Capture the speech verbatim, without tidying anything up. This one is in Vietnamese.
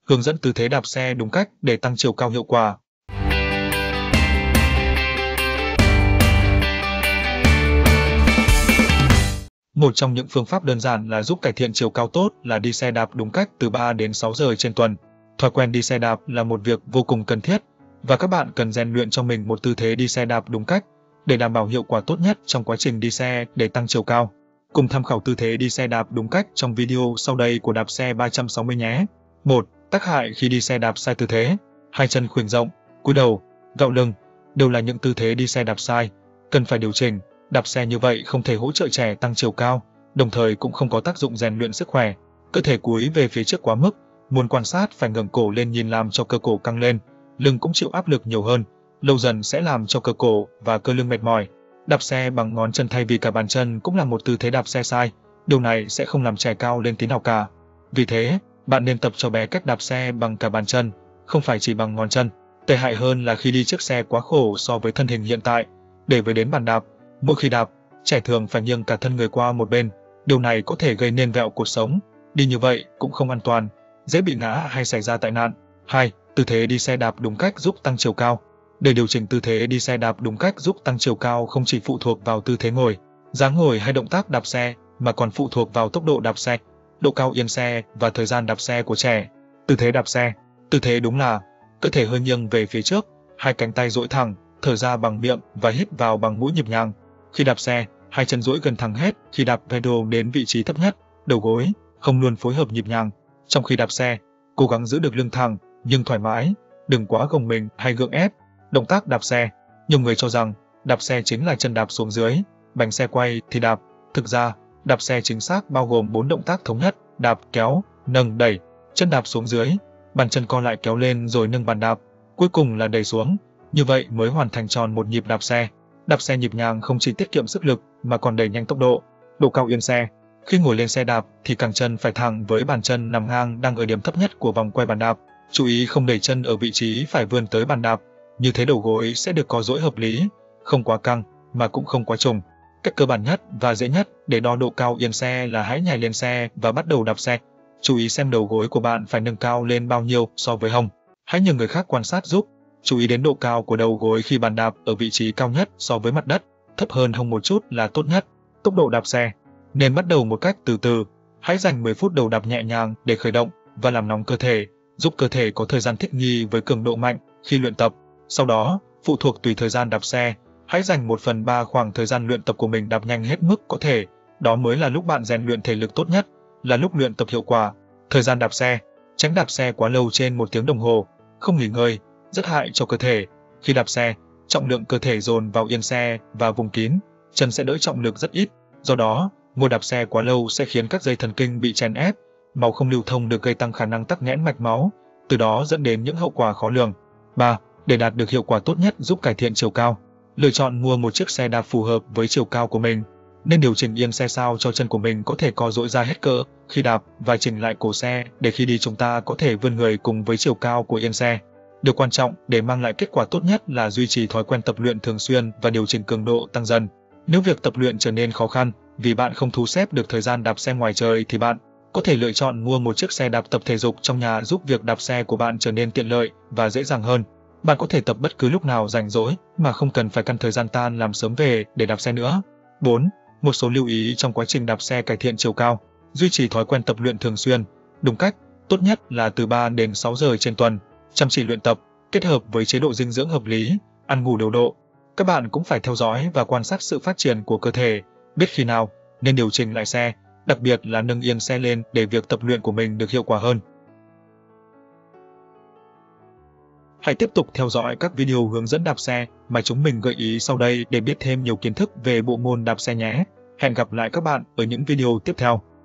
hướng dẫn tư thế đạp xe đúng cách để tăng chiều cao hiệu quả. Một trong những phương pháp đơn giản là giúp cải thiện chiều cao tốt là đi xe đạp đúng cách từ ba đến sáu giờ trên tuần. Thói quen đi xe đạp là một việc vô cùng cần thiết và các bạn cần rèn luyện cho mình một tư thế đi xe đạp đúng cách để đảm bảo hiệu quả tốt nhất trong quá trình đi xe để tăng chiều cao. Cùng tham khảo tư thế đi xe đạp đúng cách trong video sau đây của đạp xe ba trăm sáu mươi nhé. một. Tác hại khi đi xe đạp sai tư thế. Hai chân khuỷu rộng, cúi đầu, gạo lưng đều là những tư thế đi xe đạp sai, cần phải điều chỉnh. Đạp xe như vậy không thể hỗ trợ trẻ tăng chiều cao, đồng thời cũng không có tác dụng rèn luyện sức khỏe. Cơ thể cúi về phía trước quá mức, muốn quan sát phải ngẩng cổ lên nhìn làm cho cơ cổ căng lên, lưng cũng chịu áp lực nhiều hơn, lâu dần sẽ làm cho cơ cổ và cơ lưng mệt mỏi. Đạp xe bằng ngón chân thay vì cả bàn chân cũng là một tư thế đạp xe sai, điều này sẽ không làm trẻ cao lên tí nào cả. Vì thế, bạn nên tập cho bé cách đạp xe bằng cả bàn chân, không phải chỉ bằng ngón chân. Tệ hại hơn là khi đi chiếc xe quá khổ so với thân hình hiện tại, để với đến bàn đạp. Mỗi khi đạp, trẻ thường phải nghiêng cả thân người qua một bên, điều này có thể gây nên vẹo cột sống. Đi như vậy cũng không an toàn, dễ bị ngã hay xảy ra tai nạn. hai. Tư thế đi xe đạp đúng cách giúp tăng chiều cao. Để điều chỉnh tư thế đi xe đạp đúng cách giúp tăng chiều cao không chỉ phụ thuộc vào tư thế ngồi, dáng ngồi hay động tác đạp xe, mà còn phụ thuộc vào tốc độ đạp xe, độ cao yên xe và thời gian đạp xe của trẻ. Tư thế đạp xe. Tư thế đúng là cơ thể hơi nghiêng về phía trước, hai cánh tay duỗi thẳng, thở ra bằng miệng và hít vào bằng mũi nhịp nhàng. Khi đạp xe, hai chân duỗi gần thẳng hết, khi đạp pedal đến vị trí thấp nhất, đầu gối không luôn phối hợp nhịp nhàng. Trong khi đạp xe, cố gắng giữ được lưng thẳng nhưng thoải mái, đừng quá gồng mình hay gượng ép. Động tác đạp xe. Nhiều người cho rằng đạp xe chính là chân đạp xuống dưới, bánh xe quay thì đạp. Thực ra, đạp xe chính xác bao gồm bốn động tác thống nhất: đạp, kéo, nâng, đẩy. Chân đạp xuống dưới, bàn chân co lại kéo lên rồi nâng bàn đạp, cuối cùng là đẩy xuống. Như vậy mới hoàn thành tròn một nhịp đạp xe. Đạp xe nhịp nhàng không chỉ tiết kiệm sức lực mà còn đẩy nhanh tốc độ. Độ cao yên xe. Khi ngồi lên xe đạp thì cẳng chân phải thẳng với bàn chân nằm ngang đang ở điểm thấp nhất của vòng quay bàn đạp. Chú ý không đẩy chân ở vị trí phải vươn tới bàn đạp. Như thế đầu gối sẽ được co duỗi hợp lý, không quá căng mà cũng không quá trùng. Cách cơ bản nhất và dễ nhất để đo độ cao yên xe là hãy nhảy lên xe và bắt đầu đạp xe. Chú ý xem đầu gối của bạn phải nâng cao lên bao nhiêu so với hông. Hãy nhờ người khác quan sát giúp. Chú ý đến độ cao của đầu gối khi bàn đạp ở vị trí cao nhất so với mặt đất, thấp hơn hông một chút là tốt nhất. Tốc độ đạp xe. Nên bắt đầu một cách từ từ. Hãy dành mười phút đầu đạp nhẹ nhàng để khởi động và làm nóng cơ thể, giúp cơ thể có thời gian thích nghi với cường độ mạnh khi luyện tập. Sau đó, phụ thuộc tùy thời gian đạp xe, hãy dành một phần ba khoảng thời gian luyện tập của mình đạp nhanh hết mức có thể. Đó mới là lúc bạn rèn luyện thể lực tốt nhất, là lúc luyện tập hiệu quả. Thời gian đạp xe. Tránh đạp xe quá lâu trên một tiếng đồng hồ, không nghỉ ngơi, rất hại cho cơ thể. Khi đạp xe, trọng lượng cơ thể dồn vào yên xe và vùng kín, chân sẽ đỡ trọng lực rất ít. Do đó, ngồi đạp xe quá lâu sẽ khiến các dây thần kinh bị chèn ép, máu không lưu thông được gây tăng khả năng tắc nghẽn mạch máu, từ đó dẫn đến những hậu quả khó lường. ba. Để đạt được hiệu quả tốt nhất giúp cải thiện chiều cao. Lựa chọn mua một chiếc xe đạp phù hợp với chiều cao của mình. Nên điều chỉnh yên xe sao cho chân của mình có thể co duỗi ra hết cỡ khi đạp và chỉnh lại cổ xe để khi đi chúng ta có thể vươn người cùng với chiều cao của yên xe. Điều quan trọng để mang lại kết quả tốt nhất là duy trì thói quen tập luyện thường xuyên và điều chỉnh cường độ tăng dần. Nếu việc tập luyện trở nên khó khăn vì bạn không thu xếp được thời gian đạp xe ngoài trời thì bạn có thể lựa chọn mua một chiếc xe đạp tập thể dục trong nhà giúp việc đạp xe của bạn trở nên tiện lợi và dễ dàng hơn. Bạn có thể tập bất cứ lúc nào rảnh rỗi mà không cần phải căn thời gian tan làm sớm về để đạp xe nữa. bốn. Một số lưu ý trong quá trình đạp xe cải thiện chiều cao. Duy trì thói quen tập luyện thường xuyên, đúng cách, tốt nhất là từ ba đến sáu giờ trên tuần. Chăm chỉ luyện tập, kết hợp với chế độ dinh dưỡng hợp lý, ăn ngủ điều độ. Các bạn cũng phải theo dõi và quan sát sự phát triển của cơ thể, biết khi nào nên điều chỉnh lại xe, đặc biệt là nâng yên xe lên để việc tập luyện của mình được hiệu quả hơn. Hãy tiếp tục theo dõi các video hướng dẫn đạp xe mà chúng mình gợi ý sau đây để biết thêm nhiều kiến thức về bộ môn đạp xe nhé. Hẹn gặp lại các bạn ở những video tiếp theo.